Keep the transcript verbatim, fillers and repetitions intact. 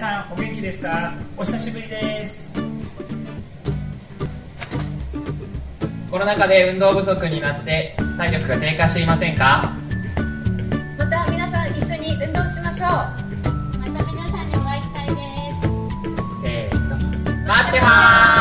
さんお元気ですか？お久しぶりです。 コロナ禍で運動不足になって体力が低下していませんか？ また皆さん一緒に運動しましょう。 また皆さんにお会いしたいです。 せーの、待ってまーす。